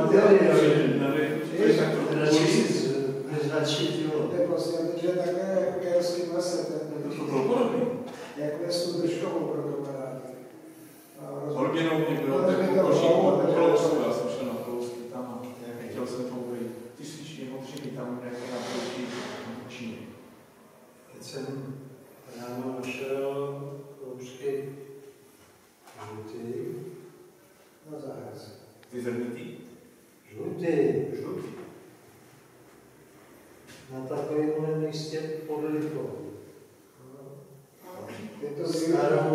neznačit, jo. To je prostě, protože takhle jako kelský lese, to bylo podobný. jako je s tou držkovou pro to kamarády. Hordinou mě bylo jako košíku po Klousku, já jsem šel na Klousky tam a chtěl jsem to uvít. Tisíční modřiny tam nějaké na Klousky v Číně. Teď jsem ráno našel Klousky žlutý na zahrádce. Ty zrnitý? Žlutý. Na takovémhle místě pod Lipou.